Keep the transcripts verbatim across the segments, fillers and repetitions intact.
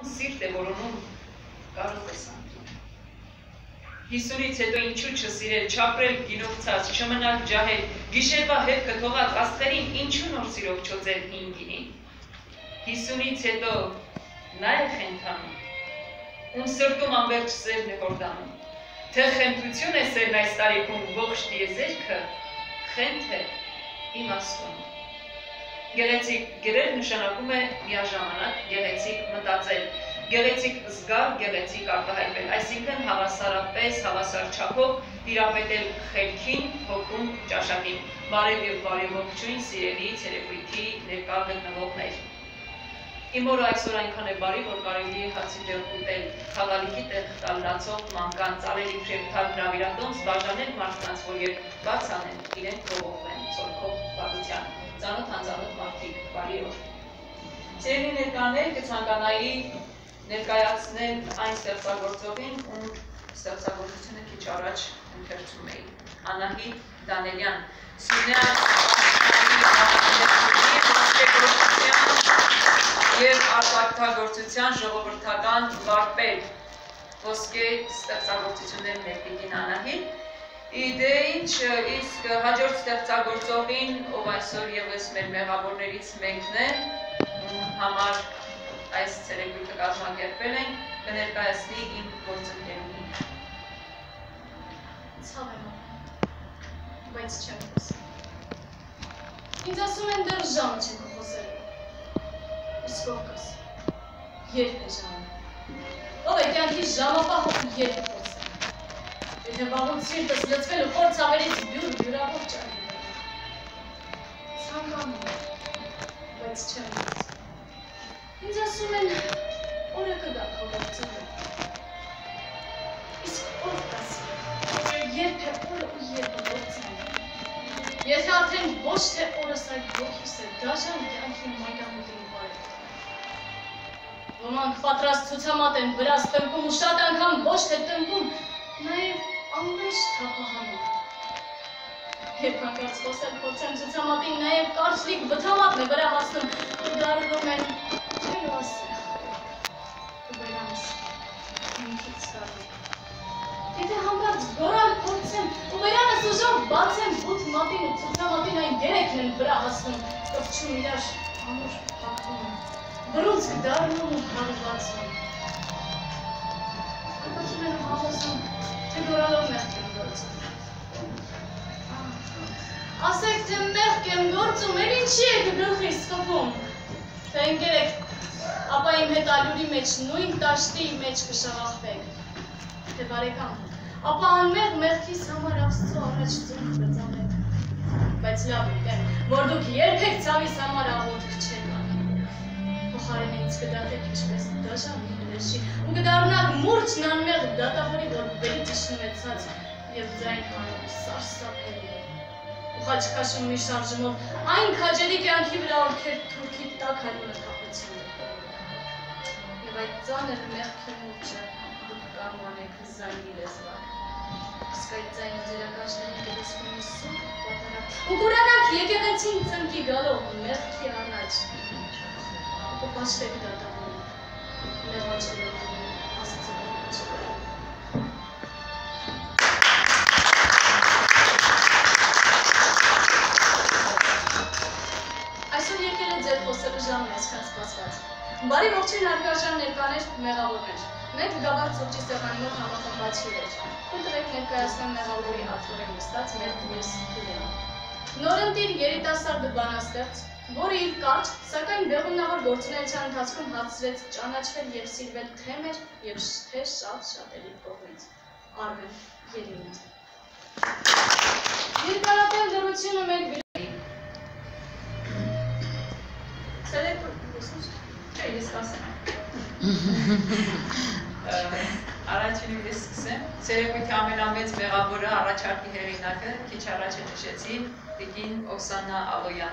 սիրտ է որոնում կարող ես անդում։ հիսունից հետո ինչու չսիրել, չապրել գինովցած, չմնալ ջահել, գիշերվա հետքը թողած աստղերին ինչու նոր սիրով չոծել հին գինին։ հիսունից հետո նա է խենթանում, ում սրտում անվերջ սերն է հորդանում, թե խենթություն է սերն այս տարիքում ողջ տիեզերքը, խենթ է իմաստուն։ Գեղեցիկ գրել նշանակում է միաժամանակ գեղեցիկ մտածել, գեղեցիկ զգալ, գեղեցիկ արտահայտել, այսինքն հավասարապես, հավասար չափով տիրապետել խելքին, հոգուն, ճաշակին, բարև և բարեողջույն սիրելի ցերեկույթի ներկա գտնվողներ։ Իմ օրը այսօր այնքան է բարի, որ կարելի է հացի տեղ ուտել, խաղալիքի տեղ տալ լացող մանկանց, արելի փրեպթալ հրավիրատոմս, բաժանել մարդկանց, որ երբ բաց անեն, իրենք կողողվեն ցորքով բարության, ծանոթ անծանոթ մարդիկ, բարի օր։ Սիրելի ներկաներ, կցանկանայի ներկայացնել այն ստեղծագործողին, ում ստեղծագործությունը քիչ առաջ ընթերցում էի, Անահիտ Դանելյան, Սյունյան և արտակարգագործության ժողովրդական վարպետ, ոսկե ստեղծագործություններ ներկին Անահիտ։ Իդե ինչ, իսկ հաջորդ ստեղծագործողին, ով այսօր ևս մեր մեղավորներից մեկն է, համար այս ցերեկույթը կազմակերպել ենք, կներկայացնի իմ գործընկերուհին։ Ցավ եմ անում, բայց չեմ խոսել։ Ինձ ասում են դեռ ժամը չենք խոսելու։ Իսկ ով կաս, երբ է ժամը։ Ով է կյանքի ժամապահ ու երբ խոսել։ Եթե վաղուց սիրտս լծվել ու խոր ցավերից բյուր բյուրավոր ճարի բերել։ Ցանկանում եմ, բայց չեմ խոսել։ Ինձ ասում են, օրը կգա քո գործը։ Իսկ ով կասի, երբ է օրը ու երբ է գործը։ Եթե արդեն ոչ թե օրս այդ ոգիս է, դաժան կյանքի մայրամուտին բարև։ Ոմանք պատրաստ ցուցամատ են վրաս տնկում ու շատ անգամ ոչ թե տնկում, նաև ամենաշ թափահանում։ Երբ հանկարծ խոսել փորձեմ ցուցամատին, նաև կարճլիկ վթամատն է վրա հասնում, ու դառնում են թել ու ասեղ։ Ու բերանս, ինքից կարում։ Եթե հանկարծ գորալ փորձեմ, ու բերանս ուժով բացեմ բութ մատին ու ցուցամատին այն երեքն են վրա հասնում, կպչում իրար ամուր փակվում են, բռունցք դառնում ու հարվածում։ Կպծում են ու համոզում, թե գորալով մեղք եմ գործում։ Ասեք, թե մեղք եմ գործում, էլ ինչի եք գլխիս խփում, թե ընկերեք, ապա իմ հետ ալյուրի մեջ նույն տաշտի մեջ կշաղախվեք, թե բարեկամ, ապա անմեղ մեղքիս համար Աստծո առաջ ծնք բծանեք, բայց լավ գիտեմ, որ դուք երբեք ցավիս համար աղոթք չեք անի, փոխարեն ինձ կդատեք ինչպես դաժան հրեշի, ու կդառնաք մուրճն անմեղ դատավորի, որ բերի ճշնվեցած և ձայն հանում սարսափելի է, ու խաչքաշում մի շարժումով այն քաջերի կյանքի վրա ովքեր թուրքի տաք հարյունը թափեցին և այդ ծանր մեղքի մուրճը դուք կարողանեք զայնի լեզվակ, իսկ այդ ձայնը ձերակաշներին կտեսվում մի սուրբ պատանակ, ու կուրանաք եկեղեցին ծնկի գալով մեղքի առաջ, ու պաշտեք դատավորը, լեղաչելով Աստծո ողջը։ Այսօր եկել է ձեր խոսելու ժամն այսքան սպասված։ Բարի ողջույն հարգարժան ներկաներ, մեղավորներ։ Մենք գաբար ծուրջի սեղանի մոտ համախմբված հյուրեր։ Կընտրեք ներկայացնեմ մեղավորի աթոռին նստած մեր մյուս հյուրերը։ Նորընտիր երիտասարդ բանաստեղծ, որը իր կարճ, սակայն բեղումնավոր գործունեության ընթացքում հասցրեց ճանաչվել և սիրվել թե մեր և թե շատ շատերի կողմից։ Արմեն Երիմիտ։ Երկարատև լռությունը մեր գրի։ Ես կասեմ։ Առաջինը ես սկսեմ։ Ցերեկույթի ամենամեծ մեղավորը առաջարկի հեղինակը քիչ առաջ նշեցի տիկին Օքսանա Ալոյան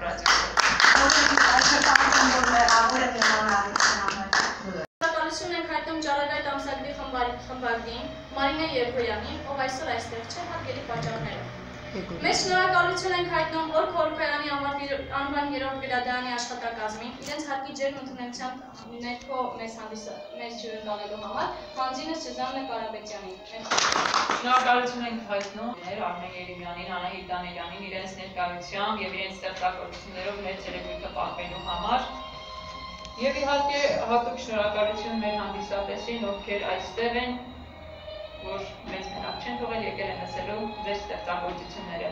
Շնորհակալություն ենք հայտնում Ճառագայթ ամսագրի խմբագրին Մարինե Երգոյանին, ով այսօր այստեղ չէ հարգելի պատճառներով։ Մեծ շնորհակալություն ենք հայտնում Գորգ Խորոքայանի անվան երրորդ գրադարանի աշխատակազմին, իրենց հարկի ջերմ ընդունելության ներքո մեզ հյուրն տալելու համար, Խանձինը Սյուզաննա Կարապետյանին։ Շնորհակալություն ենք հայտնում Արմեն Երեմյանին, Անահիտ Դանելյանին իրենց ներկայությամբ եւ իրենց ստեղծագործություններով մեր ցերեկույթը պահպանելու համար։ Եվ իհարկե հատուկ շնորհակալություն մեր հանդիսատեսին, ովքեր այստեղ են, որ մեզ մենակ չեն թողել, եկել են լսելու ձեր ստեղծագործությունները։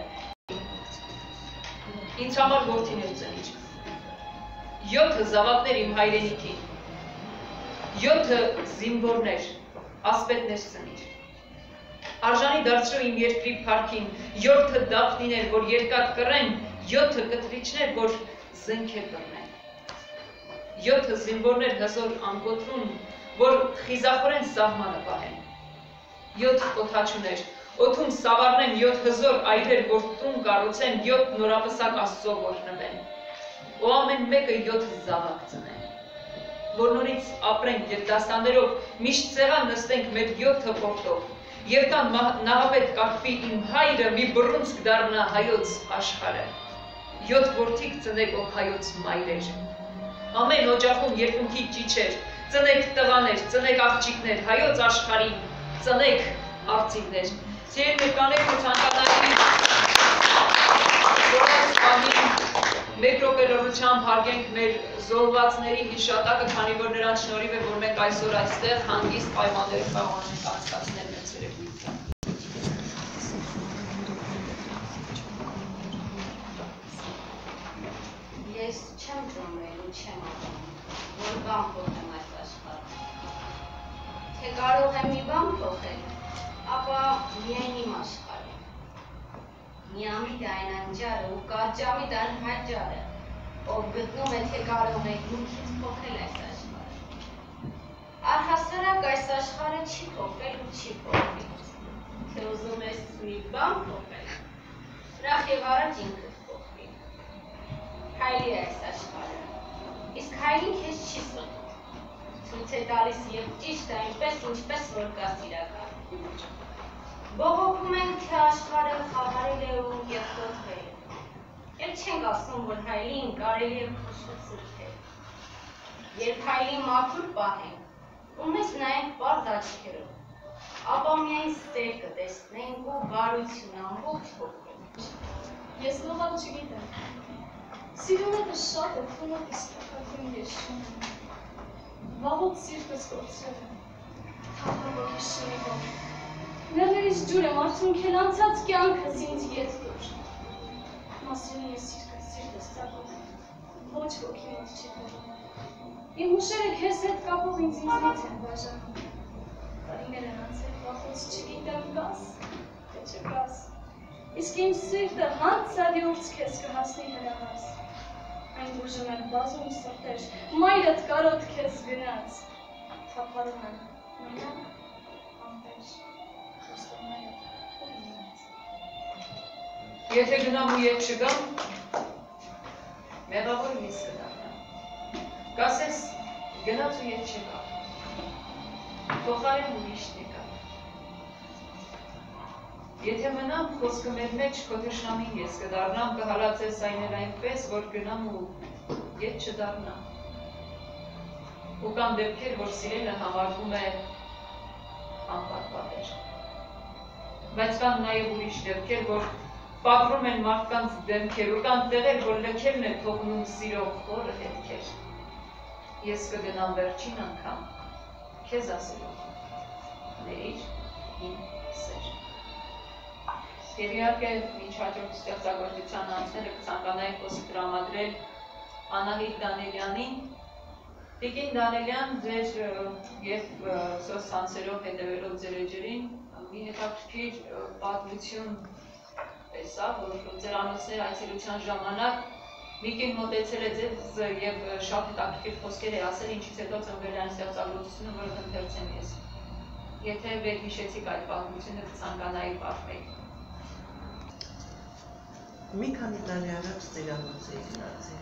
Ինձ համար որդիներ ծնիչ, յոթը զավակներ իմ հայրենիքին, յոթը զինվորներ, ասպետներ ծնիչ, արժանի դարձրու իմ երկրի փառքին, յոթը դափնիներ, որ երկաթ կռեն, յոթը կտրիչներ, որ զենքեր կռնեն, յոթը զինվորներ հզոր անգոտրուն, որ խիզախորեն սահմանը պահեն, յոթ օդաչուներ, օդում սավառնեն յոթ հզոր այրեր, որ տուն կառուցեն, յոթ նորապսակ Աստծո օրհնվեն, ու ամեն մեկը յոթ զավակ ծնեն, որ նորից ապրենք երիտասարդներով, միշտ սեղան նստենք մեր յոթ հպորտով, եւ տան նահապետ կարգվի իմ հայրը, մի բռունցք դառնա հայոց աշխարհը, յոթ որդիկ ծնեք ով հայոց մայրեր, ամեն օջախում երկնքի ճիչեր, ծնեք տղաներ, ծնեք աղջիկներ, հայոց աշխարհին, ծնեք արծիվներ, սիրելի ներկաներ ու ցանկանալի որոշ բանի մեկ րոպե լռությամբ հարգենք մեր զոհվածների հիշատակը, քանի որ նրանց շնորհիվ է, որ մենք այսօր այստեղ հանգիստ պայմաններով կարող ենք անցկացնել մեր ցերեկույթը։ Ես չեմ ծնվել ու չեմ ապրում, որ բան փոխեմ այս աշխարհում։ Թե կարող եմ մի բան փոխել, ապա միայն իմ աշխարհում։ Միամիտ այն անջարը ու կարճամիտ այն հաճարը, ով գտնում է, թե կարող է ինքից փոխել այս աշխարհը։ Առհասարակ այս աշխարհը չի փոխել ու չի փոխվի։ Թե ուզում ես մի բան փոխել, ուրախ եւ առաջ ինքդ փոխվի։ Հայլի է այս աշխարհը, իսկ հայլին քեզ չի սրտում։ Ցույց է տալիս եւ ճիշտ այնպես, ինչպես որ կա սիրական։ Բողոքում ենք, թե աշխարհը խավարել է ու երկրորդվել։ Եվ չենք ասում, որ հայլին կարելի է փոխել սրտել։ Երբ հայլին մաքուր պահենք, ու մեզ նայենք պարզ աչքերով, ապա միայն ստեր կտեսնենք ու բարություն ամբողջ փոխենք։ Ես լողալ չգիտեմ։ Սիրունը շատ է, թունոտ իսկակակում ես շունում։ Վաղոտ սիրտս գործել է, թափանոգի շնիվով։ Ներներից ջուր եմ արդյունք էլ անցած կյանքս ինձ ետ դուր։ Մասրին ես սիրկս սիրտս ծակում եմ, ոչ ոքի մոտ չի դնում։ Իմ հուշերը քեզ հետ կապող ինձ ինձնից են բաժանում։ Տարիներ են անցել, վախոց չգիտեմ գաս, թե չգաս։ Իսկ իմ սիրտը հանցարյուրց քեզ կհասնի հրահաս։ Այն բուժում են բազում սրտեր, մայրդ կարոտ քեզ գնաց։ Թափարում են, մենակ, անտեր, խոստումները, ու ինձ։ Եթե գնամ ու ետ չգամ, մեղավոր ես կդառնամ։ Կասես գնաց ու ետ չգամ, փոխարեն ուրիշն եկա։ Եթե մնամ խոսքը մեր մեջ քո թշնամին ես կդառնամ, կհալածես այն էլ այնպես, որ գնամ ու ետ չդառնամ։ Ու կան դեպքեր, որ սիրելը համարվում է անպատվաբեր։ Բայց կան նաև ուրիշ դեպքեր, որ պատռում են մարդկանց դեմքեր, ու կան տեղեր, որ լքերն է թողնում սիրող խորը հետքեր։ Ես կգնամ վերջին անգամ, քեզ ասելով, ներիր իմ սեր։ Եվ իհարկե մինչ հաջորդ ստեղծագործության անցնելը կցանկանայի խոսք տրամադրել Անահիտ Դանելյանին։ Տիկին Դանելյան, ձեր և սոցցանցերով հետևելով ձեր էջերին, մի հետաքրքիր պատմություն տեսա, որ ձեր ամուսներ այցելության ժամանակ մի կին մոտեցել է ձեզ և շատ հետաքրքիր խոսքեր է ասել, ինչից հետո ծնվել է այն ստեղծագործությունը, որը կընթերցեմ ես։ Եթե վերհիշեցիք այդ պատմությունը, կցանկանայի պատմեք։ Մի քանի տարի առաջ ծերամոց էի գնացել։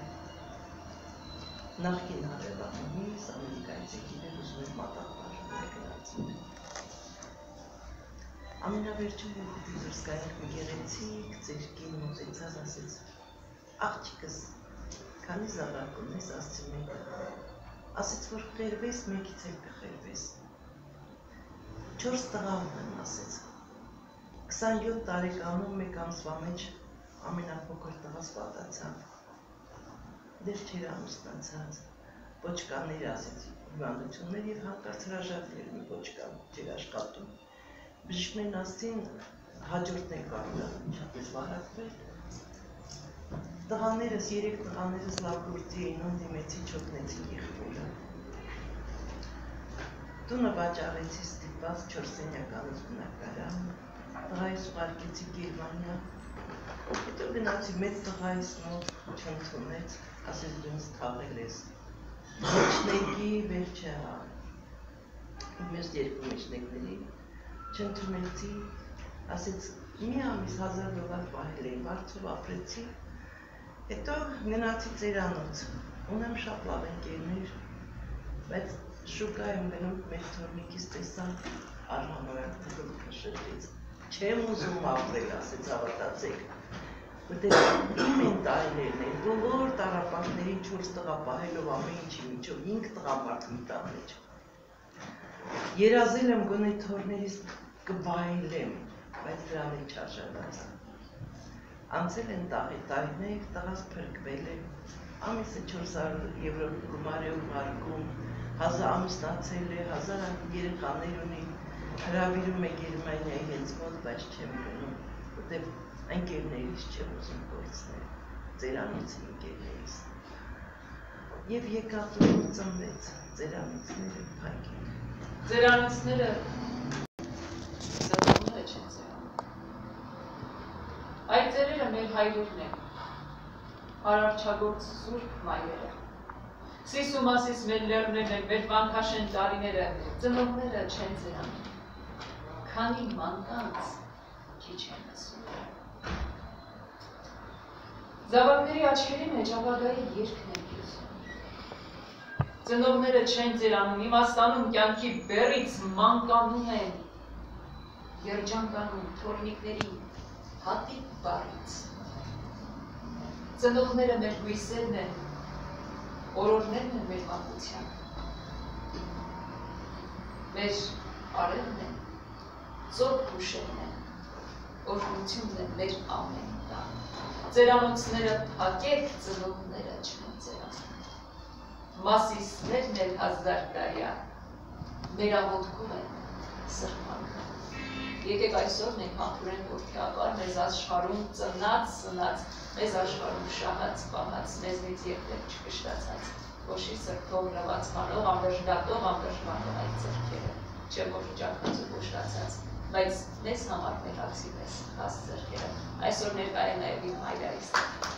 Նախկին հարևանումից ամերիկայից եկիներ ուզում էր մատաղ բաժանել գնացել։ Ամենավերջին որ պիտի դուրս գայինք մի գեղեցիկ ձեր կին մոզեցած ասեց աղջիկս քանի զավակում ես ասցի մեկը ասեց որ խերվես մեկից էլ կխերվես չորս տղա ունեմ ասեց քսանյոթ տարեկանում մեկ ամսվա մեջ ամենափոքր տղաս պատացավ դեր չեր ամուսնացած ոչկաներ ասեց հիվանդություններ եւ հանկարծ հրաժարվել մի ոչկան չեր աշխատում բժիշկներն ասցին հաջորդն է կարող ինչպես վարակվել տղաներս երեք տղաներս լավ գործի էին ու դիմեցի չօգնեցին եղբորը տունը վաճառեցի ստիպված չորսենյականից բնակարան տղայիս ուղարկեցի Գերմանիա հետո գնացի մեծ տղայիս մոտ չընդունեց ասեց դու ինձ թաղել ես մեջնեկի վերջը մյուս երկու մեջնեկների չընդունեցի ասեց մի ամիս հազար դոլար պահել էի վարձով ապրեցի հետո գնացի ծերանոց ունեմ շատ լավ ընկերներ բայց շուկայում գնում մեր թորնիկից տեսա արհանոյան գլուխը շրջեց չեմ ուզում ապրել ասեց հավատացեք որտեղ իմ են տարիներն են բոլոր տառապանքներին չորս տղա պահելով ամեն ինչի միջով հինգ տղա մարդ մի տան մեջ երազել եմ գոնե թորներից կվայելեմ բայց դրանից չարժանացա անցել են տարիներ տղաս փրկվել է ամիսը չորս հարյուր եվրո գումար է ուղարկում հազար ամուսնացել է հազար երեխաներ ունի հրավիրում է Գերմանիայի հենց մոտ բայց չեմ գնում որտեղ ընկերներից չեմ ուզում գործնել ծերանոցի ընկերներից եւ եկավ ու ծնվեց ծերանոցները փակին ծերանոցները ծնողները չեն ծերանում այդ ծերերը մեր հայրերն են արարչագործ սուրբ մայրերը Սիսու մասիս մեր լեռներն են, մեր վանքաշեն տարիները, ծնողները չեն ծերանում, քանի մանկանց քիչ են ասում։ Զավակների աչքերի մեջ ապագայի երգն են հյուսում։ Ծնողները չեն ծերանում, իմաստանում կյանքի բեռից մանկանում են, երջանկանում թորնիկների հատիկ բառից։ Ծնողները մեր հույսերն են, օրորներն են մեր մանկության, մեր արևն են, ծով հուշերն են, օրհնությունն են մեր ամեն տան, ծերանոցները փակեք, ծնողները չեն ծերանում, մասիսներն էլ հազար տարյա, մեր աղոտքում են սրմանքը, եկեք այսօր մենք համբուրենք որդիապար մեզ աշխարհում ծնած, ծնած, մեզ աշխարհում շահած, պահած, մեզնից երբեք չկշտացած, ոչի սրտով լվացմանող, ամբեժդատող, ամբեժմանող այդ ձեռքերը, չէ որ ջակած ու կոշտացած, բայց մեզ համար մեղացի մեզ հաս ձեռքերը, այսօր ներկա է նաև իմ հայրայիս։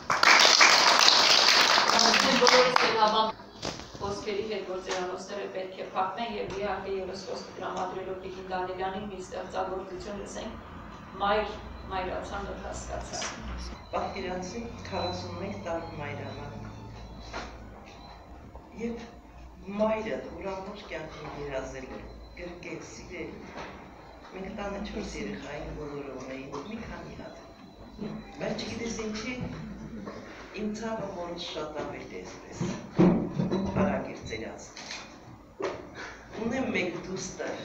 Բոլորից էլ հավան խոսքերի հետ, որ ծերանոցները պետք է փակվեն և իհարկե ևս խոսքը տրամադրելով Տիկին Դանիելյանին մի ստեղծագործություն լսենք, մայր մայրացան որ հասկացա։ Պատկերացրի քառասունմեկ տարի մայրանան և մայրդ ուրամոր կյանքին երազել է, գրկել, սիրել, մենք տանը չորս երեխային բոլորը ունեին մի քանի հատ, բայց չգիտես ինչի իմ ցավը մորս շատ ավել է այսպես, արագ էր ծերած, ունեմ մեկ դուստր,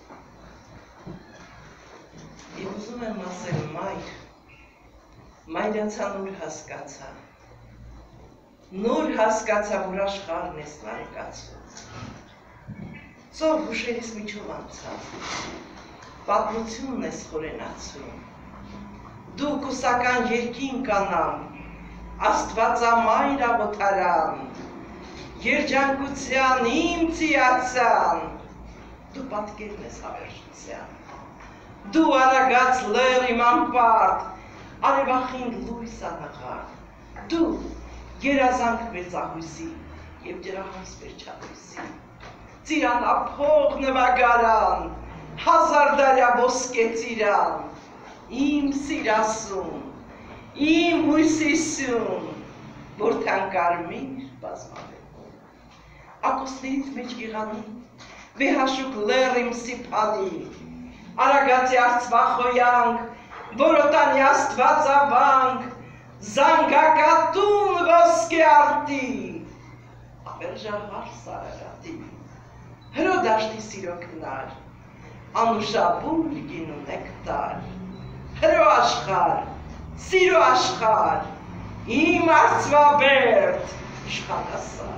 և ուզում եմ ասել մայր, մայրացան ուր հասկացա, նոր հասկացա, որ աշխարհն ես նարկացում, ծով հուշերիս միջով անցավ, պատմությունն ես խորենացում, դու կուսական երկին կանամ, Աստվածամայր աղոթարան, երջանկության իմ ծիացան, դու պատկերն ես հավերժության, դու արագած լեռ իմ անպարտ, արևախին լույս անաղար, դու երազանք մեր ծահույսի և ջրահաս մեր չահույսի, ծիրանափող նվագարան, հազար դարյա ոսկե ծիրան, իմ սիրասուն, իմ հույսիսուն, որթան կարմիր բազմավեքում, ակոսներից մեջ եղանի, վեհաշուկ լեռ իմ սիպանի, Արագացի արծվախոյանք, որոտանի աստվածավանք, զանգակատուն ոսկե արտի, ապերժահար սարարատի, հրոդաշտի սիրո կնար, անուշաբուր գինու նեկտար, հրո աշխար, սիրո աշխար, իմ արծվաբերդ, իշխանասար,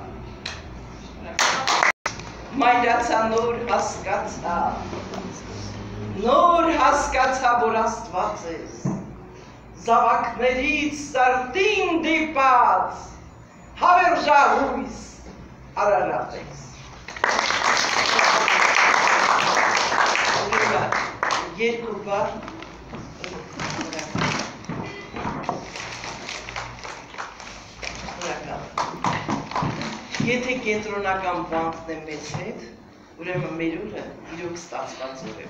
մայրացա նոր հասկացա, նոր հասկացա, որ աստված ես, զավակներից սրտին դիպած, հավերժահույս Արարատ ես։ Երկու բար Եթե կենտրոնական բանտն է մեզ հետ, ուրեմն մեր օրը իրոք ստացված օր է։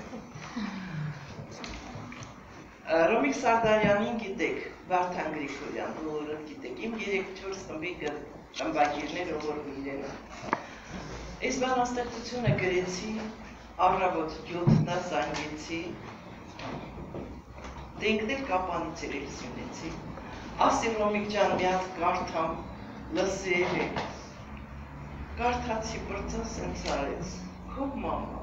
Ռոմիկ Սարդարյանին գիտեք, Վարդան Գրիգորյան, բոլորը գիտեք, իմ երեք-չորս խմբի շամբակիրներ ողորմ իրենը։ Այս բանաստեղծությունը գրեցի, առավոտ յոթնա զանգեցի, դենքնել կապանից երել սյունեցի, ասի Ռոմիկ ջան մի հատ կարդամ, լսել եք, կարդացի բրծա սենց արեց, քոբ մամա,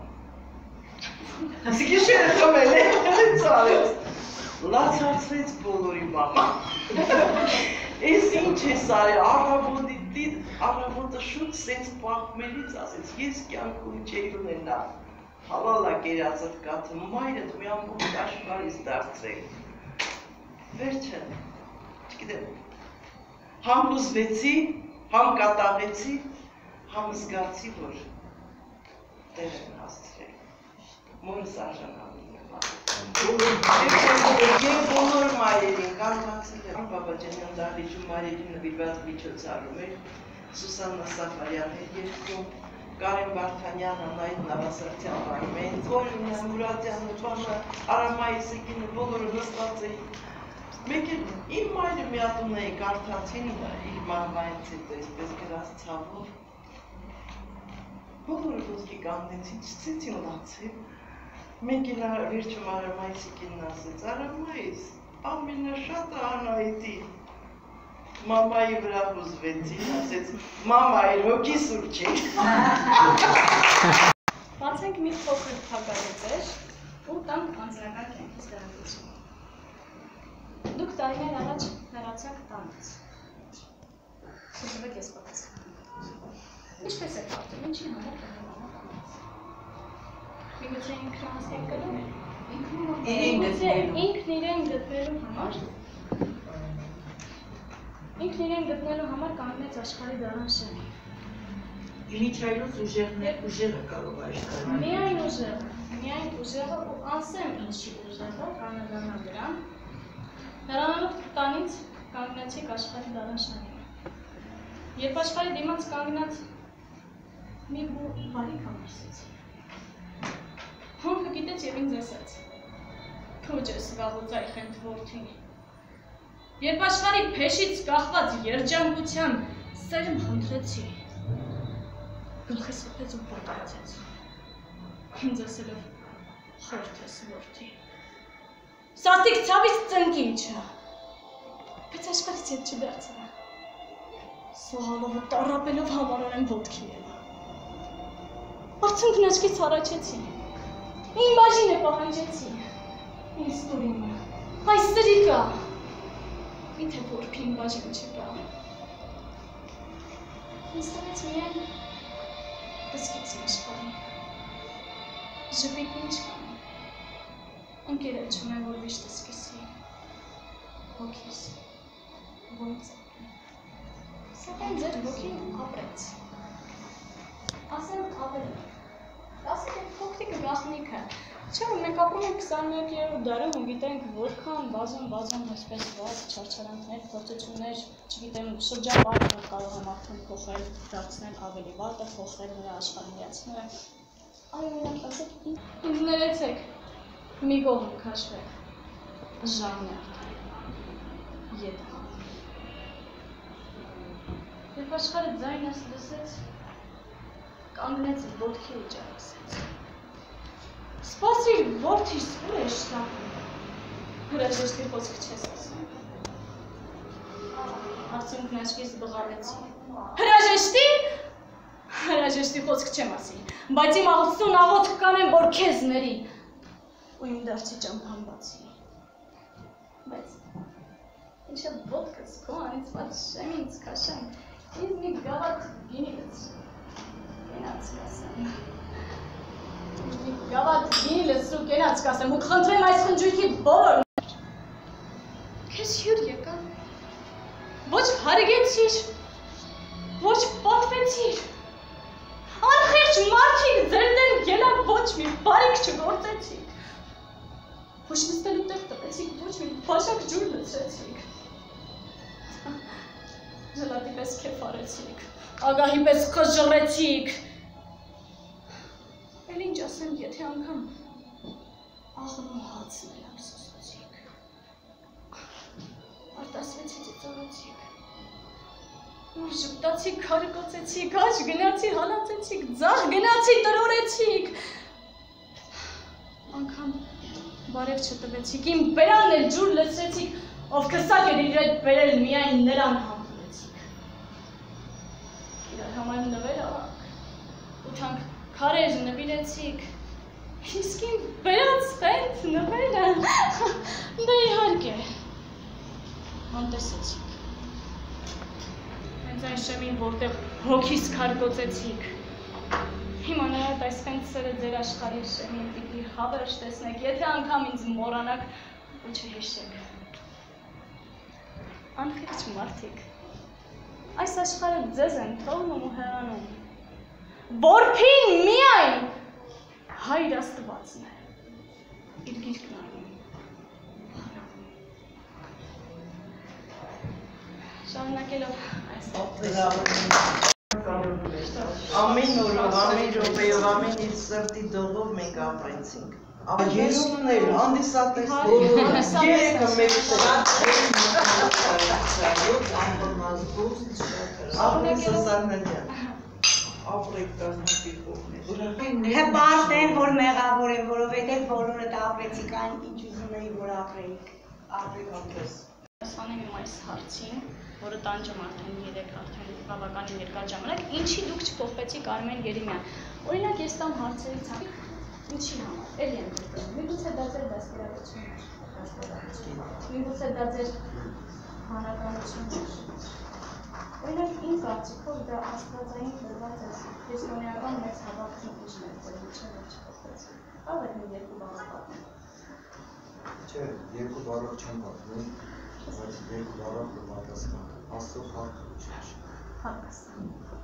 զգիշերը խմել է, սենց արեց, լացացրեց բոլորի մամա, ես ինչ ես արի, առավոտը շուտ սենց պաղմելից ասեց, ես կյանքում չեի ունենա, հավալա կերածըտ կաթը, մայրդ մի ամբողջ աշխարհից դարձրել, վերջը, չգիտեմ, համ լուզվեցի, համ կատաղեցի, համ զգացի, որ տեր են հասցրել, մորս արժանանում եմ արել։ Եվ բոլոր մայրերին կարողացել եմ, Բաբաջանյան դահլիճում մայրերին նվիրված միջոցառում էր, Սուսաննա Սաֆարյան էր երկում, Կարեն Վարդանյան, Անահիտ Նավասարդյան Վարմեն, Կորինա Մուրադյանը, Բանը, Արամայի Սեկինը, բոլորը նստած էին։ Մեկ էլ իմ մայրը մի հատ ունեի կարդացին իր մահվանից հետո այսպես գրած ցավով։ Բոլորը ոսկի կանգնեցին, չծեցին լացել։ Մեկ էլ վերջում Արամայի Սեկինն ասեց, Արամայիս, ամենաշատը Անահիտի։ Մամայի վրա հուզվեցին, ասեց, մամայի հոգի սուրճ է։ Բացենք մի փոքր փակագծեր ու տանք անձնական կյանքից դրամատություն։ Դուք տարիներ առաջ հեռացաք տանից։ Սուզվեք ես պատես։ Ինչպես եք ապրում, ինչի համար կհանանաք։ Միգուցե ինքնանց եք գնում։ Ինքն իրեն գտնելու համար Ինքն իրեն գտնելու համար կանգնեց աշխարհի դարաշրջանի։ Ինչ այլոց ուժեղներ, ուժեղը կարող է աշխարհը։ Միայն ուժեղը, միայն ուժեղը ու ասեմ ինչի ուժեղը կանանանա դրան։ Հեռանալով տանից կանգնեցիք աշխարհի դարաշրջանին։ Երբ աշխարհի դիմաց կանգնած մի բարիք ամրսեցի։ Հոնքը գիտեց և ինձ ասաց. Թույջ ես վաղուց այ խենթ որդին։ Երբ աշխարհի փեշից կախված երջանկության սերմ խնդրեցի, գլխիս հպեց ու պոտկացեց, ինձ ասելով խորթ ես որդի, սաստիկ ցավից ծնկի իջա, բայց աշխարհից ետ չդարձրա, սողալովը տառապելով համարորեն ոտքի ելա, արցունքն աչքից առաջեցի, իմ բաժինը պահանջեցի, ինձ տուր իմը, այս սրիկա, Միթե որփին բաժին չկա։ Ինձ տվեց միայն բսկեցին աշխարհին։ Ժպիտն ինչ կանի։ Ընկերել չունեմ, որ վիշտը սկսի։ Հոգիս, ոնց ապրի։ Սակայն ձեր հոգին ապրեց։ Ասեմ ավելի։ Ասեք եք փոքրիկը գաղտնիքը։ Չէ, մենք ապրում ենք քսաներկերորդ դարում ու գիտենք որքան բազում-բազում այսպես վատ չարչարանքներ, փորձություններ, չգիտեմ, շրջապատը կարող է մարդուն փոխել, դարձնել ավելի վատը, փոխել նրա աշխարհայացքը։ Այո, իրանք ասեք, ինձ ներեցեք, մի կողմ քաշվեք, ժամներ, ետ հանել։ Երբ աշխարհը ձայնս լսեց, կանգնեց ոտքի ու ջարսեց։ Սպասիր, որդիս, ուր է շտապում։ Հրաժեշտի խոսք չես ասում։ Արդյունքն աչքից բղավեցի։ Հրաժեշտի։ Հրաժեշտի խոսք չեմ ասի, բայց իմ աղցուն աղոթք կանեմ, որ քեզ ների ու իմ դարձի ճամփան բացի։ Բայց ինչը ոտքս քո անիծված շեմից քաշեմ, ինձ մի գավաթ գինիլից կենաց կասեմ։ Ինձ մի գավաթ գինիլից ու կենաց կասեմ ու խնդրեմ այս խնջույքի բոլոր քեզ հյուր եկա, ոչ հարգեցիր, ոչ պատվեցիր, անխիղճ մարդիկ ձեր դեմ ելավ ոչ մի բարիք չգործեցիք, ոչ նստելու տեղ տվեցիք, ոչ մի բաժակ ջուր լցրեցիք, ժլատի պես քեֆ արեցիք, ագահի պես խժռեցիք, էլ ինչ ասեմ, եթե անգամ աղն ու հացն էլ ափսոսացիք, արտասվեցի ծծողացիք, Ուր ժպտացիք, քարկոցեցիք, աջ գնացի, հալացեցիք, ձախ գնացի, տրորեցիք, անգամ բարև չտվեցիք, իմ բերանն էլ ջուր լցրեցիք, ով կսակ էր իր հետ բերել միայն նրան համբուրեցիք, իրար համար նվեր ավակ, ու թանք քարեր նվիրեցիք, իսկ իմ բերած խենթ նվերը, դե իհարկե, անտեսեցիք, հենց այն շեմին, որտեղ հոգիս քարկոցեցիք, հիմա նայած այս խենթ սերը ձեր աշխարհի շեմին պիտի հավերժ տեսնեք, եթե անգամ ինձ մոռանաք ու չհիշեք, անխիղճ մարդիկ, այս աշխարհը ձեզ են թողնում ու հեռանում, որփին միայն Հայր Աստվածն է, իր գիրկն անում, շարունակելով այս Ամեն օրով, ամեն րոպեով, ամեն իր սրտի դողով մենք ապրեցինք, Երումներ, հանդիսատես, երեկը մեկ ապրեք Սասաննաջան, ապրեք կազմատի կողմեր։ Հպարտ են, որ մեղավոր են, որովհետև բոլորդ ապրեցիք այն, ինչ ուզում էի, որ ապրեիք, ապրեք ապրես։ Ասանեմ իմ այս հարցին, որը տանջում արդեն երեք արդեն բավականին երկար ժամանակ, ինչի դուք չփոխվեցիք Արմեն Երեմյան։ Օրինակ ես տամ հարցերից համ, ինչի համար, էլի եմ կրտում, միգուցե դա ձեր դաստիարակություն էր, միգուցե դա ձեր հանրականություն էր։ Օրինակ իմ կարծիքով դա աստվածային տրված է, քրիստոնեական մեծ հավակնություն է, որ ինչը որ չփոխվեցիք։ Կարող եք մի երկու բառ պատմել։ Չէ, երկու բառով չեմ պատմում, բայց երկու բառով կպատասխան, Աստծո փառքը չէ։ Հակասան։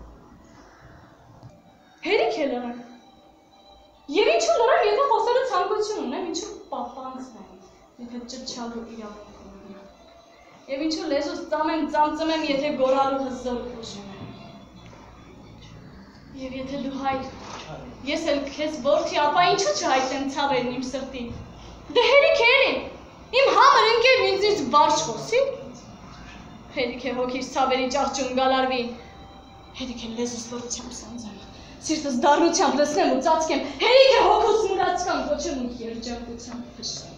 Հերիք է լռեմ։ Եվ ինչու լռեմ, եթե խոսելու ցանկություն ունեմ, ինչու պապանձնեմ, եթե ճչալու իրավունք ունեմ։ Եվ ինչու լեզուս ծամեմ, ծամծմեմ, եթե գոռալու հզոր ուժ ունեմ։ Եվ եթե դու հայր, ես էլ քեզ որդի, ապա ինչու չհայտնեմ ցավերն իմ սրտի։ Դե հերիք է էլի, իմ համր ընկերն ինձից վարժ խոսի։ Հերիք է հոգիս ցավերի ճաղճուն գալարվի, հերիք է լեզուս լռությամբ սանձեմ, սիրտս դառնությամբ լցնեմ ու ծածկեմ, հերիք է հոգուս մուրացկան ոչեմ ու երջանկությամբ փշրեմ։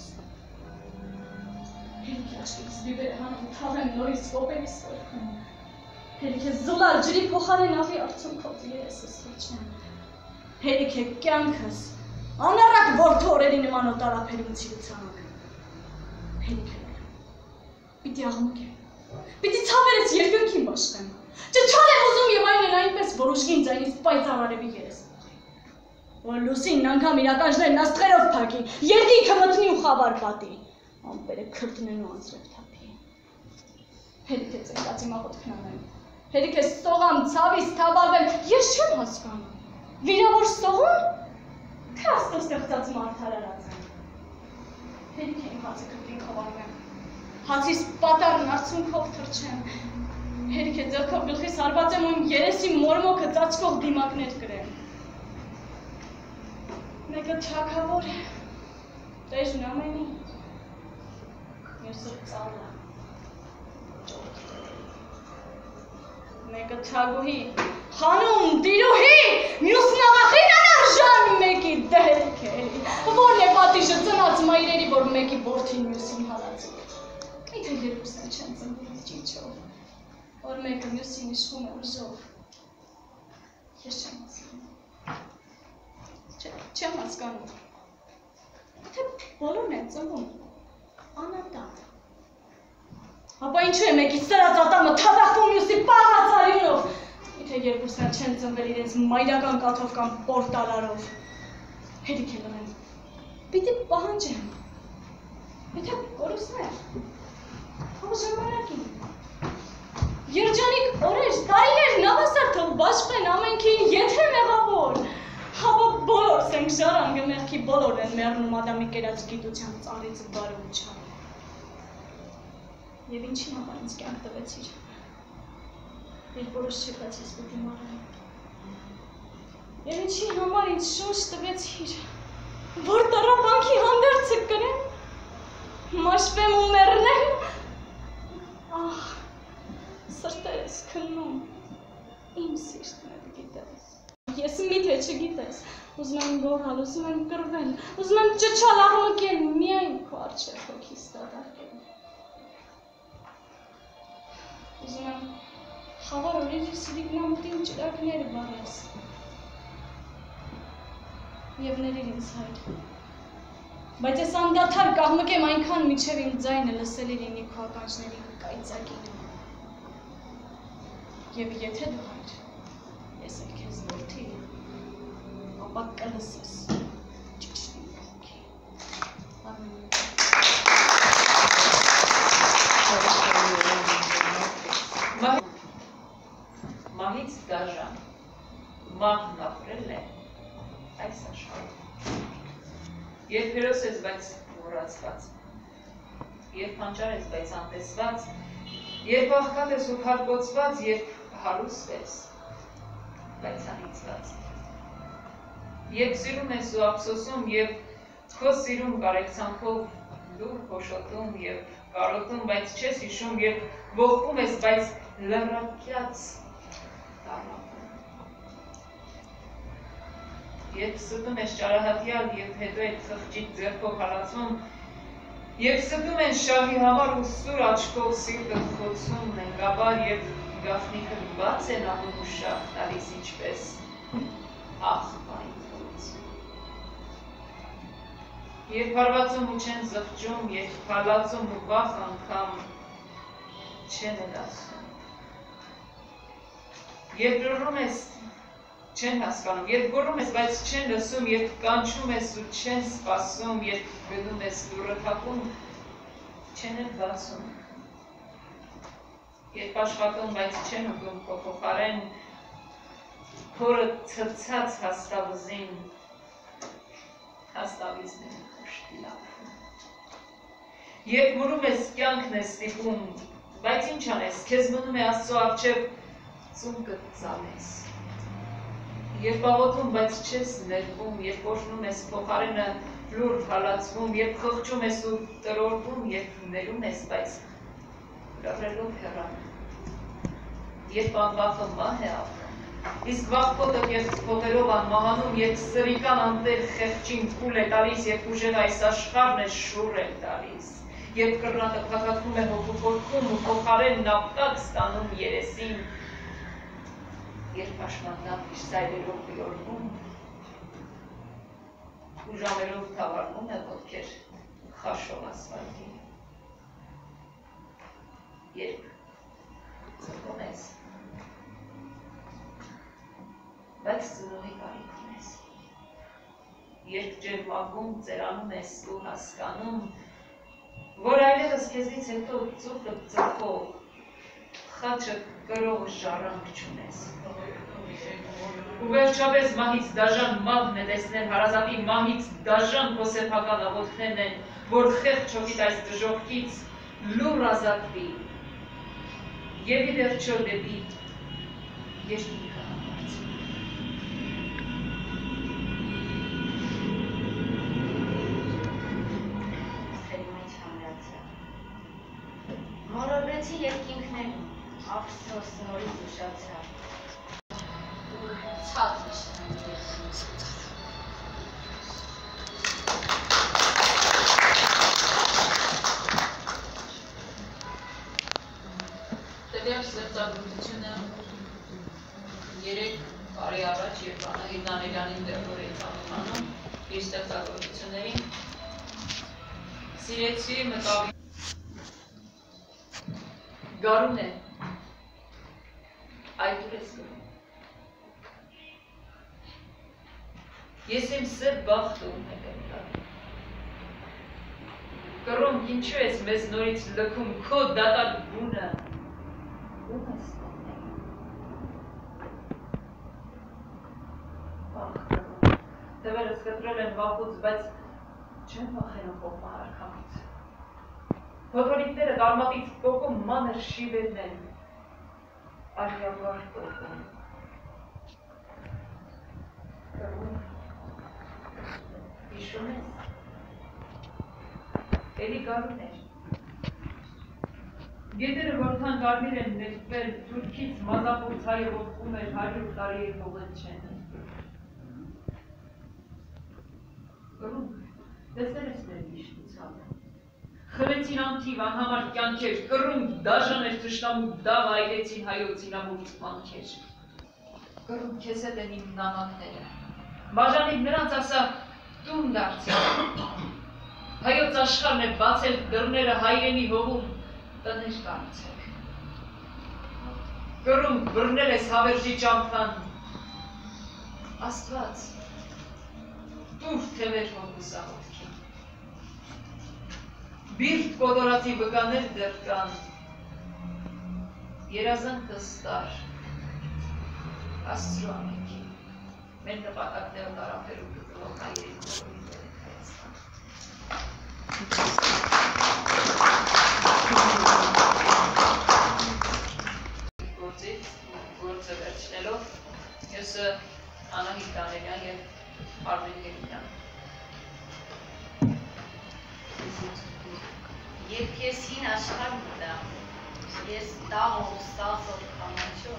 Հերիք է աչքից բիբերը հանեմ թաղեմ նորից կոպերիս որքն, հերիք է զուլալ ջրի փոխարեն աղի արցունքով երեսս ոչեմ, հերիք է կյանքս, անառակ որդու օրերի նման օտարափերում ցիրուցանակ, հերիք է պիտի աղմուկեմ, պիտի ցավերից երկնքին բաշխեմ, ճչալ եմ ուզում և այն են այնպես, որ ուժգին ձայնից պայծառ արևի երես մտի, որ լուսինն անգամ իրականջներն աստղերով փակի, երկինքը մտնի ու խավար պատի, ամպերը քրտնեն ու անձրև թափի, հերիք է ծնկած իմ աղոթքն անեմ, հերիք է սողամ ցավից թավալվեմ, ես չեմ հասկանում, վիրավոր սողուն, թե Աստծո ստեղծած մարդ արարածն, հերիք է իմ հացը քրտինքով արվեմ, հացիս պատառն արցունքով թռչեմ, հերիք է ձեռքով գլխիս հարվածեմ ու իմ երեսի մորմոքը ծածկող դիմակներ կրեմ։ Մեկը թագավոր է, տեժն ամենի, մյուսը ծալը, մեկը թագուհի, խանուն, տիրուհի, մյուսն աղախին անարժան մեկի, դե հերիք է էլի։ որդին մյուսին հալածում։ Միթե երկուսն չեն ծնվել ճիճով, որ մեկը մյուսին իշխում է ուժով։ Ես չեմ հասկանում։ Չեմ հասկանում։ Թե բոլորն են ծնվում անատատ։ Ապա ինչու է մեկից սրած ատամը թաթախվում մյուսի պաղածարյունով։ Միթե երկուսն չեն ծնվել իրենց մայրական կաթով կամ պորտալարով։ Հետիք է լրեն։ Պիտի պահանջեմ։ Եթե կորուսներ, հապա ժամանակին։ Երջանիկ օրեր, տարիներ, նավասար թող բաշխեն ամենքին, եթե մեղավոր։ Հապա բոլորս ենք ժառանգը մեղքի բոլորն են մեռնում ադամի կերած գիտության ծառից բարոյության։ Եվ ինչի համար ինձ կյանք տվեցիր, երբ որոշ չեկած ես պիտի մարեմ։ Եվ ինչի համար ինձ շունչ տվեցիր, որ տառապանքի հանդերձը կրեմ, մաշվեմ ու մեռնեմ։ Ահ, սրտեր ես քննում, իմ սիրտն է գիտես։ Ես միթե չգիտես, ուզում եմ գոռալ, ուզում եմ կռվել, ուզում եմ ճչալ աղմկել, միայն քո առջև հոգիս դատարկել։ Ուզում եմ խավար օրերիս լիգնամուտին ճրագները բարես և ներիր ինձ հայր, բայց ես անդադար կաղմկեմ այնքան միջև իմ ձայնը լսելի լինի քո ականջների կայծակին։ Եվ եթե դու հայր, ես էլ քեզ որդի, ապա կլսես ճիճնի կողքի։ Մահից դաժան, մահն ապրել է այս աշխարհում։ Երբ հերոս ես, բայց մոռացված, երբ հանճար ես, բայց անտեսված, երբ աղքատ ես ու քարկոծված, երբ հարուստ ես, բայց անիծված, երբ սիրում ես ու ափսոսում, երբ քո սիրում կարեկցանքով լուր փոշոտում և կարոտում, բայց չես հիշում, երբ ողբում ես, բայց լռակյաց տառապում, երբ ստում ես ճարահատյալ և հետո այդ խղճիտ ձեռքով հալածում, երբ ստում են շահի համար ու սուր աչքով սիրտդ խոցում, նենգաբար և գաղտնիքը բաց են անում ու շահ տալիս ինչպես աղբային խորություն։ Երբ հարվածում ու չեն զղջում, երբ հալածում ու վախ անգամ չեն էլ ասում, երբ լռում ես, չեն հասկանում, երբ գոռում ես, բայց չեն լսում, երբ կանչում ես ու չեն սպասում, երբ գնում ես դուռը թակում, չեն էլ բացում, երբ աշխատում, բայց չեն ուտում քո փոխարեն, փորը ցցած հաստավզին, հաստավիզն են խշտիլափում, երբ մուրում ես կյանքն է ստիպում, բայց ինչ անես, քեզ մնում է Աստծո առջև ծունկը ծալես, երբ աղոթում, բայց չես ներվում, երբ օրհնում ես փոխարենը լուր հալածվում, երբ խղճում ես ու տրորվում, երբ ներում ես, բայց լռելով հեռանում, երբ անվախը մահ է ապրում, իսկ վախկոտը կեղծ փողերով անմահանում, երբ սրիկան անտեր խեղճին փուլ է տալիս, երբ ուժեղ այս աշխարհն է շուռ է տալիս, երբ կռնատը փաթաթվում է հոգու խորքում ու փոխարեն նապտակ ստանում երեսին, երբ աշխմաննավ իր սայրերով բյորվում, ու ժամերով թավարվում է ոտքեր խաշով ասվալտի, երբ ծնվում ես, բայց ծնողի կարիք ունես, երբ ջերմագում ծերանում ես ու հասկանում, որ այլևս քեզնից հետո ծուխը ծխող, խաչը կրող ժառանգ չունես։ Ու վերջապես մահից դաժան մահն է տեսնել հարազատի մահից դաժան քո սեփական աղոթքներն են, որ խեղճ հոգիդ այս դժոխքից լուռ ազատվի եւ ի վերջո դեպի երկինքը համարձվի։ Մոլորվեցի երկինքներում, ափսոս նորից ուշացա։ Ցած իշխան երկինք։ ծանոթանում իր ստեղծագործություններին։ Սիրեցի մտավի Գարուն է, այդ ուր ես գնում։ Ես իմ սեր բախտում եմ եմ Կռում, ինչու ես մեզ նորից լքում քո դատար բունը, ում ես կողնել։ Ախ, կռում, դևերս կտրել են վախուց, բայց չեմ վախենում կողմա հարքամից։ Փոթորիկները դարմատից կողում մանր շիվերն են, արյավար կողում։ Կռում, հիշում ես։ Էլի գարուն էր։ Գետերը որքան կարմիր են ներկվել, թուրքից մազապուց հայը ոտքում էր հարյուր տարի է հողել չեն։ Կռում, տեսել ես մեր միշտի ցավը։ Խրեցին անթիվ անհամար կյանքեր, կռում դաժան էր թշնամու դավ այրեցին հայոցին ամուր ծմանքեր։ Կռում քեզ հետ են իմ նամակները։ Բաժանիվ նրանց ասա տուն դարձել։ Հայոց աշխարհն է բացել դռները հայրենի հողում տներ կառուցել։ Կռում բռնել ես հավերժի ճամփան։ Աստված, տուր թևեր հոգուսաղոտքին։ Բիրտ կոտորածի վկաներ դեռ կան։ Երազանքը ստար։ Աստծո ամենքին։ Մեր նպատակները տարապերու գտնող հայրենի հողի դեր Հայաստան։ Գործից, գործը վերջնելով, եսը Անահիտ Դանելյան և Արմեն Գերինյան։ Երբ ես հին աշխարհ մտա, ես տաղով, ստացով կամաչով,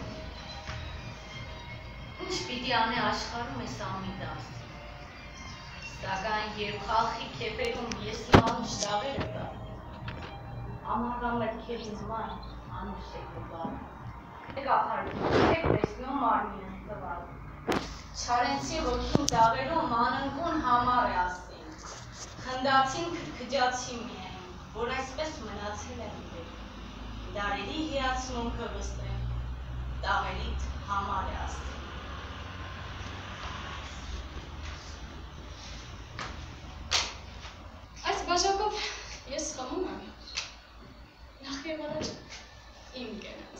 ինչ պիտի անե աշխարհում ես ամիդաս։ Սակայն երբ խալխի քեփերում ես իմանուչ դաղերը կա, ամառամ էլ քեզ ինձ ման անուշ է կբար։ Եկ ախարում, եկ տեսնում մարմինս տվալ։ Չարենցի հոգին դաղերում մաննկուն համար է ասին, խնդացին քրքջացի միայն, որ այսպես մնացել եմ դեր, դարերի հիացմունքը վստեմ, դաղերիդ համար է ասին։ Այս բաժակով ես խմում եմ, նախ և առաջ իմ կենաց։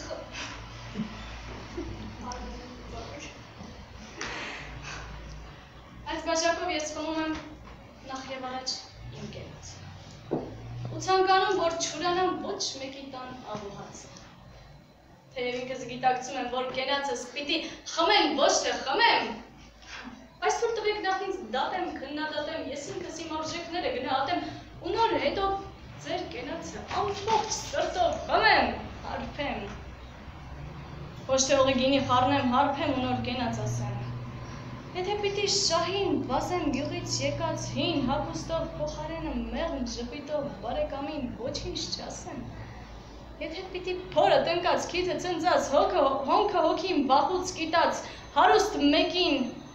Այս բաժակով ես խմում եմ նախ և առաջ իմ կենաց։ Ու ցանկանում, որ չուրանամ ոչ մեկի տան աղուհացը։ Թեև ինքս գիտակցում եմ, որ կենացս պիտի խմեմ, ոչ թե խմեմ, Այս թուր տվեք նախ ինձ դատեմ, քննադատեմ, ես ինքս իմ արժեքները գնահատեմ ու նոր հետո ձեր կենացը ամբողջ սրտով խմեմ, հարբեմ։ Ոչ թե օղիգինի խառնեմ, հարբեմ ու նոր կենաց ասեմ։ Եթե պիտի շահին վազեմ գյուղից եկած հին հագուստով փոխարենը մեղմ ժպիտով բարեկամին ոչինչ չասեմ։ Եթե պիտի փորը տնկած քիթը ծնծած հոնքը հոգին վախուց կիտած հարուստ մեկին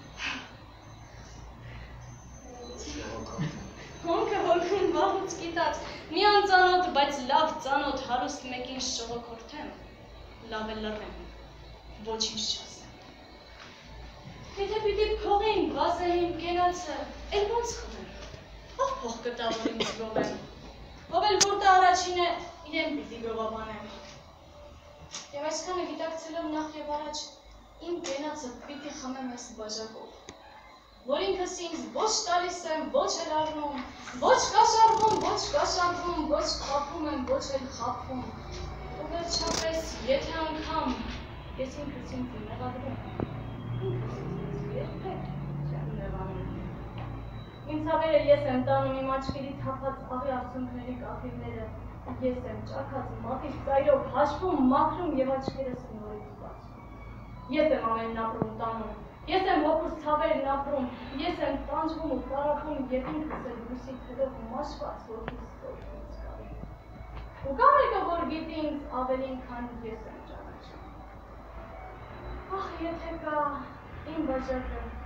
Հոնքը հոգուն վաղուց կիտած, մի անծանոտ, բայց լավ ծանոտ հարուստ մեկին շողոքորդեմ, լավ է լռեմ, ոչինչ չասեմ։ Եթե պիտի փողին վազեին կենացը, էլ ոնց խվեմ, ով փող կտա, որ ինձ գովեմ, ով էլ որտա առաջին է, իրեն պիտի գովաբանեմ։ Եվ այսքանը գիտակցելով նախ և առաջ, իմ կենացը պիտի խմեմ այս բաժակով, որ ինքս ինձ ոչ տալիս եմ, ոչ էլ առնում, ոչ կաշառվում, ոչ կաշառվում, ոչ խապում եմ, ոչ էլ խապվում, ու վերջապես, եթե անգամ ես ինքս ինձ նեղադրում, ինքս ինձ երբեք չեմ նեղանում։ Իմ ցավերը ես եմ տանում իմ աչքերի թափած աղի արցունքների կաթիլները, ես եմ ճաքած մատից ծայրով հաշվում, մաքրում և աչքերս նորից բացում։ Ես եմ ամենն ապրում տանում, ես եմ հոգուս ցավերն ապրում, ես եմ տանջվում ու տարապում և ինքս էլ լույսի թելով մաշված ոգիս ստորքից կարի։ Ու կարեկը, որ գիտի ինձ ավելին, քան ես եմ ճանաչում։ Ախ, եթե կա իմ բաժակը,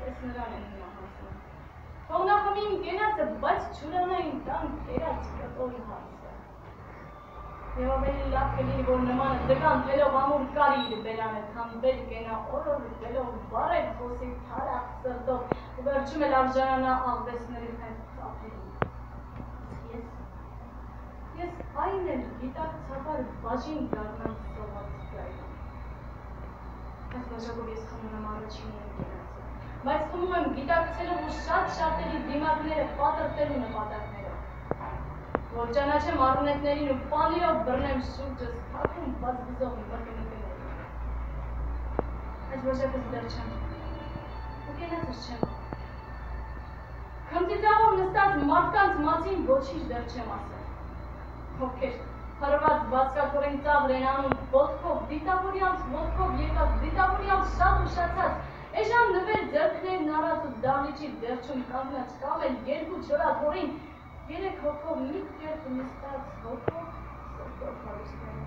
իսկապես նրան են հիմա հասնում։ Թողնախմի իմ կենացը, բայց չուրանային տան կերած կտորի հարցը։ Եվ ավելի լավ կլինի, որ նմանը դգան տվելով ամուր կարի իր բերանը, քան բեր կենա օրոր տվելով բարեր խոսի թարախ սրտով ու վերջում էլ արժանանա աղվեսների հետ ծափերին։ Ես, ես այն էլ գիտակցաբար բաժին դառնամ սոված գայլան։ Այս բաժակով ես խմում եմ առաջին եմ կենացը, բայց խմում եմ գիտակցելով ու շատ շատերի դիմակները պատրտելու նպատակներով, որ ճանաչեմ առունետներին ու պանիրով բռնեմ շուրջս թաքուն բազբզող իմ բրկնիկներին։ Այս բաժակս դեռ չեմ, ու կենացս չեմ։ Քմծիծաղով նստած մարդկանց մասին ոչինչ դեռ չեմ ասել։ Ովքեր հրված բացկակորեն ծաղր են անում ոտքով, դիտավորյալ ոտքով եկած, դիտավորյալ շատ ուշացած, էժան նվեր ձեռքներն առած ու դահլիճի վերջում կանգնած կամ էլ երկու չորակորին երեք հոգով մի կերտ նստած հոգով սրտով հարուստները։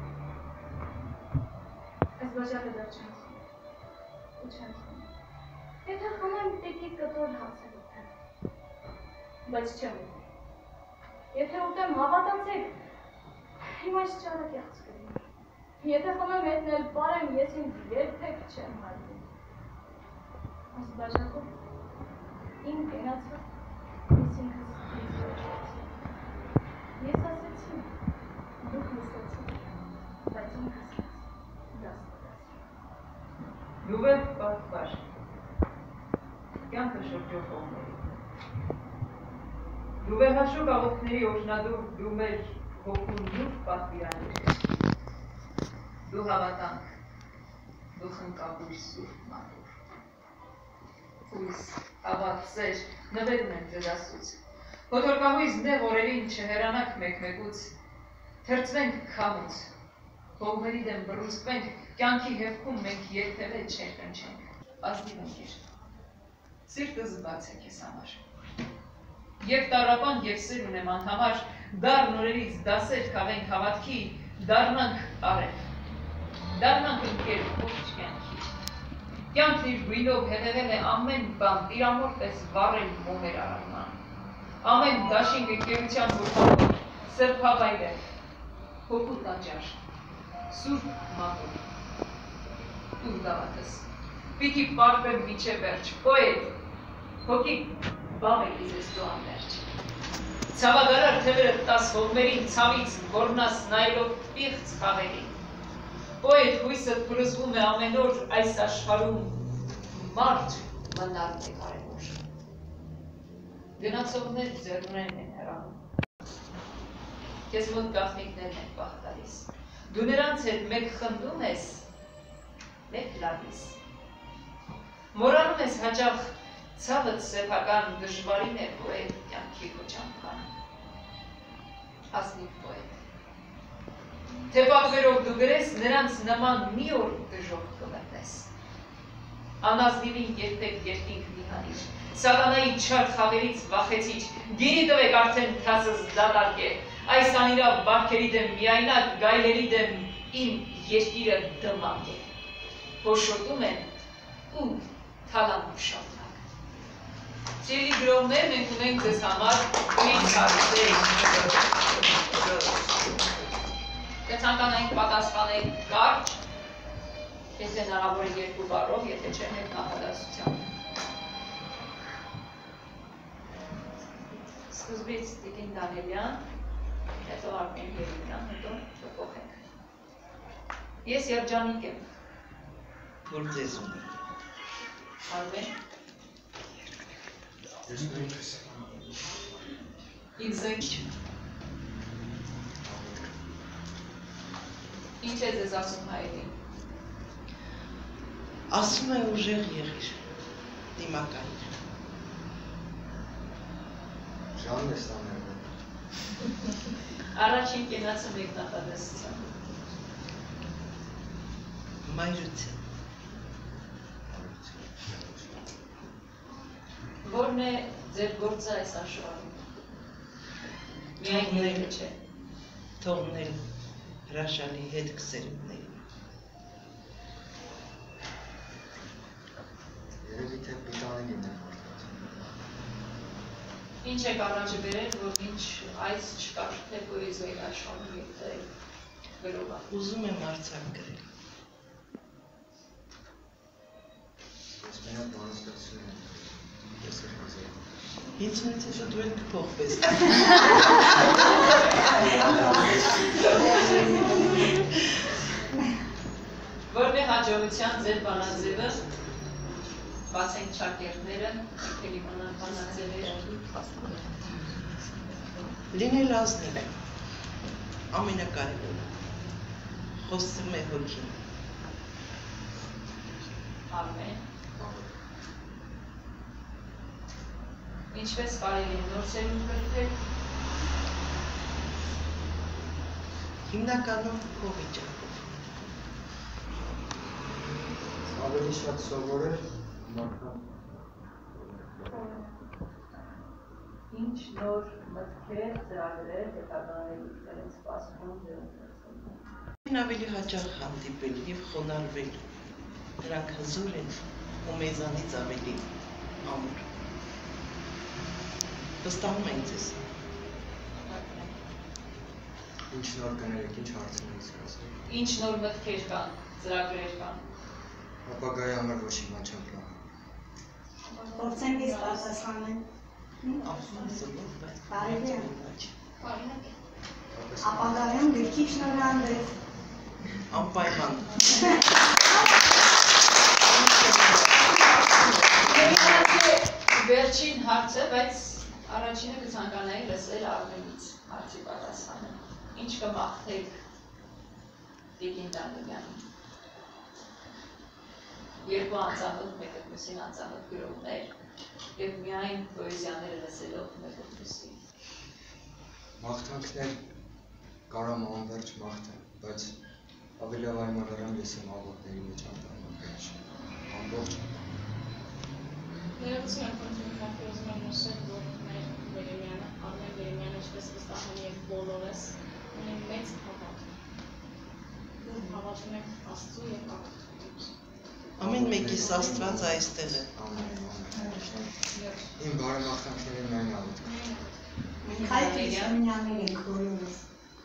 Այս բաժակը դեռ չեմ խմում ու չեմ խմում։ Եթե խմեմ տիկի կտոր հացեր ուտեմ, բայց չեմ ուտեմ։ Եթե ուտեմ հավատացեք, հիմա ես ճարակ եղծ կլինի։ Եթե խմեմ հետն էլ պարեմ, ես ինձ երբեք չեմ հայտնի։ Այս բաժակով իմ կենացը ես ինքս ես ասեցի, դուք լսեցիք, բայց ինքս դաս դաս։ Լուվեր պատվար, կյանքը շրջողողների։ Լուվեր հաշուկ աղոքների օժնադուր լումեր հոգուն նուր պատվիրաներ։ Դու հավատանք, դու խնկապուր սուրբ մատուր։ Հույս, հավատ, սեր, նվերն են ձեզ ասուց։ Հոթորկահույզ նեղ օրերին չհերանանք մեկ-մեկուց, թրծվենք քամուց, հողմերի դեմ բռունցքվենք, կյանքի հևքում մենք երբևէ չենքնչենք, ազնիվ ընկեր, սիրտս բաց է քեզ համար։ Եվ տարապան և սեր ունեմ անհամար, դառն օրերից դասեր քաղենք հավատքի, դառնանք արև, դառնանք ընկեր ողջ կյանքի։ Կյանքն իր գույնով հետևել է ամեն բան, տիրամոր պես վառել մոմեր արարման։ Ամեն դաշինք ընկերության ուրբանով, սրբավայր է, հոգու տաճար, սուրբ մատուր, տուր դավատս, պիտի պարպեմ միջե վերջ, պոետ, հոգի բավ է իզես դու անվերջ։ Ցավագարար թևերը տաս հողմերին, ցավից որնաս նայելով պիղծ խաղերին։ Պոետ հույսըտ փլուզվում է ամեն օր այս աշխարհում, մարդ մնալ է կարևոր։ Գնացողներ ձեռներն են հեռանում, քեզ մոտ գաղտնիքներն են պահ տալիս, դու նրանց հետ մեկ խնդում ես, մեկ լալիս, մորանում ես հաճախ ցավդ սեփական դժվարին է պոետ կյանքի քո ճամփան, ազնիվ պոետ, թե պատվերով դու գրես նրանց նման մի օր դժոխք կմտնես, անազնիվին երբեք երկինք մի հանիր, Սատանայի չար խաղերից վախեցիչ, գինի տվեք արդեն թասս դատարկ է, այս անիրավ բարքերի դեմ միայնակ, գայլերի դեմ իմ երկիրը դմակ է, հոշոտում են ու թալանում շարունակ։ Սիրելի գրողներ, մենք ունենք ձեզ համար ուրիշ հարցեր, կցանկանայինք պատասխանենք կարճ, եթե հնարավոր է երկու բառով, եթե չէ մեկ նախադասությամբ։ Սկզբից Տիկին Դանելյան, հետո Արմեն Երիմյան, հետո փոխենք։ Ես երջանիկ եմ։ Որ ձեզ ունի։ Արմեն։ Ես նույնպես։ Ինձ ինչ։ Ինչ է ձեզ ասում հայերին։ Ասում է ուժեղ եղիր, դիմակայիր։ Ժանն ես տաներվել։ Առաջին կենացը մեկ նախադասությամբ։ Մայրություն։ Որն է ձեր գործը այս աշխարհում։ Միայն եղել չէ։ Թողնել հրաշալի հետ քսերուտներին։ Երևի թե պիտանի միայն լինել մարդկանց։ Ինչ եք առաջը բերել, որ ինչ այս չկար, թե պոեզիայի աշխարհում եւ թե գրողը։ Ուզում եմ արձակ գրել։ Ես մենակ բանաստեղծություն եմ, ես եմ ազատ։ Ինձնից հետո դու եք կփոխվես։ Որն է հաջողության ձեր բանաձևը, բացենք շակերտները, էլի բանաձևերը։ Լինել ազնիվ է, ամենակարևորը, խոսում է հոգին։ Ամեն։ Ինչպես կարելի է նոր սերունդ կրթել։ Հիմնականում փոխիճակով։ Ավելի շատ սովորել մարդկան։ Ինչ նոր մտքեր, ծրագրեր, հետագաների դերեն սպասում դերեն։ Ավելի հաճախ հանդիպել և խոնարհվել, նրանք հզոր են ու մեզանից ավելի ամուր։ Վստահում ենք ձեզ։ Ինչ նոր կներեք, ինչ հարցեր եք զգացել։ Ինչ նոր մտքեր կան, ծրագրեր կան։ Ապագայի համար ոչ մի բան չեմ պլանում։ Փորձենք իսկ պատասխանել։ Կարելի է։ Ապագայում գրքի շնորհանդես։ Անպայման։ Վերջին հարցը, բայց առաջինը կցանկանայի լսել Արմենից հարցի պատասխանը։ Ինչ կմաղթեք Տիկին Դանիելյանին։ Երկու անծանոթ, մեկը մյուսին անծանոթ գրողներ և միայն պոեզիաները լսելով մեկը մյուսին։ Մաղթանքներ կարամ անվերջ մաղթեմ, բայց ավելի լավ այմարարամ ես եմ աղոտների մեջ անտարմակրիչ, ամբողջ Ներողություն եմ խնդրում, կարգի ուզում եմ նշել, որ մեր Երեմյանը, Արմեն Երեմյանը, ինչպես վստահում և բոլորս, ունեն մեծ հավատ։ Դուք հավատում եք Աստծու և աղոթում։ Ամեն մեկիս Աստված այստեղ է։ Իմ բարեմաղթանքների միայն աղոթք։ Մենք հայ քրիստոնյաներ ենք բոլորս։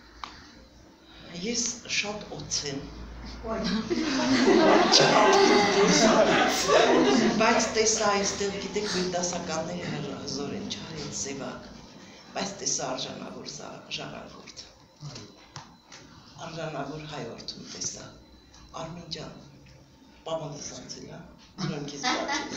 Ես շատ օծ եմ։ Բայց տեսա այստեղ, գիտեք, մեր դասականները հզոր են, չար են, սևակ, բայց տեսա արժանավոր ժառանգորդ, արժանավոր հայորդում տեսա, Արմեն ջան, պապան ես անցել, դրանք ես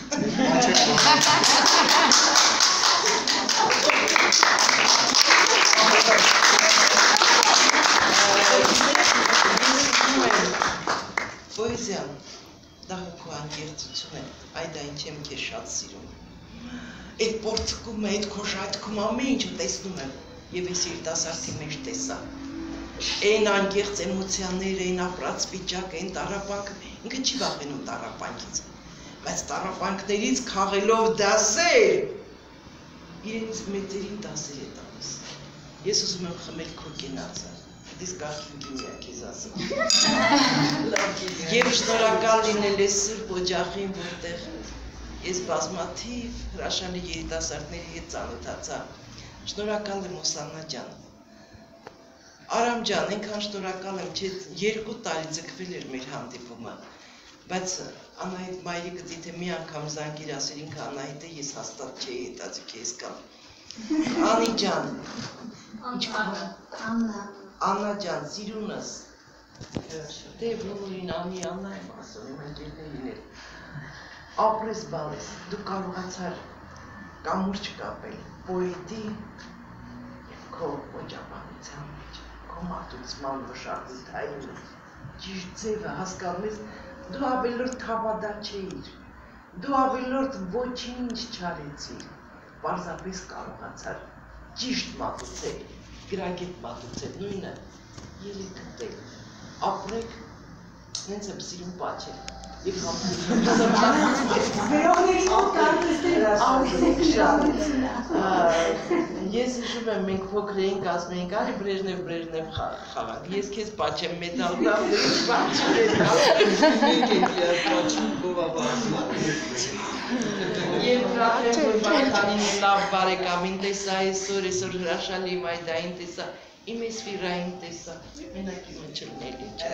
Պոեզիան, դա հոգու անկեղծություն է, այդ այն չեմ քեզ շատ սիրում։ Այդ պորտկում է, այդ քո շայթքում ամեն ինչը տեսնում եմ, և ես երիտասարդի մեջ տեսա։ Այն անկեղծ էմոցիաները, այն ապրած վիճակը, այն տառապանքը, ինքը չի վախենում տառապանքից, բայց տառապանքներից քաղելով դասեր, իրենց մեծերին դասեր է տալիս։ Ես ուզում եմ խմել քո կենացը։ Դիս կարգին գինյա քեզ ասում։ Եվ շնորհակալ լինել ես սուրբ օջախին, որտեղ ես բազմաթիվ հրաշալի երիտասարդների հետ ծանոթացա։ Շնորհակալ եմ Ոսաննա ջան։ Արամ ջան, այնքան շնորհակալ եմ, չէ երկու տարի ձգվել էր մեր հանդիպումը, բայց Անահիտ մայրիկը դիտե մի անգամ զանգիր ասեր ինքը Անահիտ է, ես հաստատ չէի հետաձգ ես կամ։ Անի ջան։ Աննա։ Աննա ջան, սիրունս, դե բոլորին Անի Աննա եմ ասում, իմ ընկերներին էլ, ապրես բալես, դու կարողացար կամուրջ կապել, պոետի և քո օջապահության մեջ, քո մատուցման վշարդութային, ճիշտ ձևը հասկանում ես, դու ավելորդ հավադա չէիր, դու ավելորդ ոչինչ չարեցիր, պարզապես կարողացար ճիշտ մատուցել, գրագետ մատուցել, նույնը ելիք գտել, ապրեք, նենց եմ սիրում պաչել, և Գրողների մոտ կարծես ես հիշում եմ, մենք փոքր էինք ասում էինք, արի Բրեժնև Բրեժնև խաղանք, ես քեզ պաչեմ մեդալ դավ, պաչել եմ, մենք ենք պաչում գովաբարում։ Եվ հրավիրեմ, որ բարեքանին լավ բարեկամին տեսա այսօր, այսօր հրաշալի մայդային տեսա, իմ ես վիրային տեսա, մենակ իմ չլնելի չէ։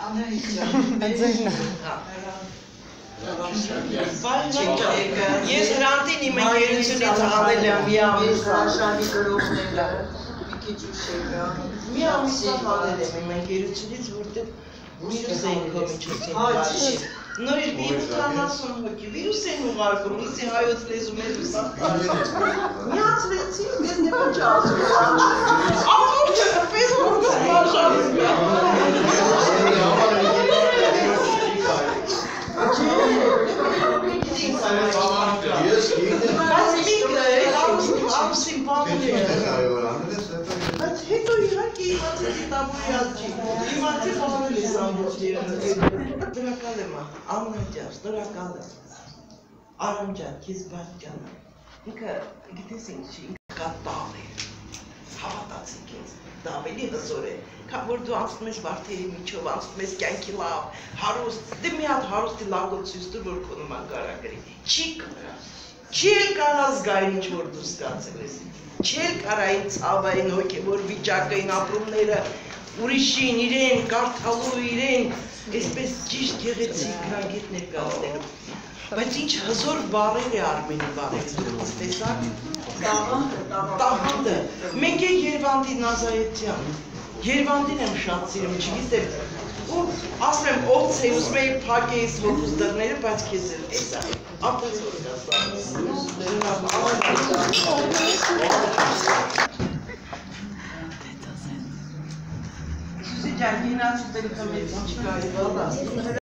Ես հրանտին իմ ընկերությունից անել եմ մի ամիս հրաշալի գրողները, մի քիչ ուշ եկա, մի ամիսով անել եմ իմ ընկերությունից, որտեղ վիրուս էին քո միջոցին բարի։ Նոր երկի ութանասուն հոգի, վիրուս են ուղարկում, իսի հայոց լեզում էր ուսավ կարդաց։ Միացվեցի, ես նեմա չասում։ Ամուրջը պես որտեղ մարշալիս միա։ Բայց միկը, ամսին բանն է։ Բայց հետո իհարկե իմացեցի տաբուրի ազգի, իմացի խաղանել ես ամբողջ երնը։ Շնորհակալ եմ, Աննա ջան, շնորհակալ եմ։ Արամ ջան, քեզ բան ջան։ Ինքը գիտես ինչի, ինքը կա տավ է։ Հավատացի քեզ, դա ավելի հզոր է, քան որ դու անցնում ես վարդերի միջով, անցնում ես կյանքի լավ, հարուստ, դե մի հատ հարուստի լագոտ ցույց տուր, որ քո նման կարա գրի։ Չի կարա։ Չի կարա զգային ինչ որ դու զգացել ես։ Չի կարա այն ցավային հոգևոր վիճակային ապրումները ուրիշին, իրեն, կարդալու իրեն, այսպես ճիշտ գեղեցիկ հանգիտ ներկայացնելու։ Բայց ինչ հզոր բառեր է Արմենի բառերը, դուք տեսաք։ Տաղանդը, մենք է Երևանդի Նազարեթյան, Երևանդին եմ շատ սիրում, չգիտեմ, ու ասում եմ ով ցե ուզում էի փակեիս ողուս դռները, բայց քեզ էլ տեսա, ապտես որ գասա։ Սուսի ջան, գինացու դեպքը մեծ չկա,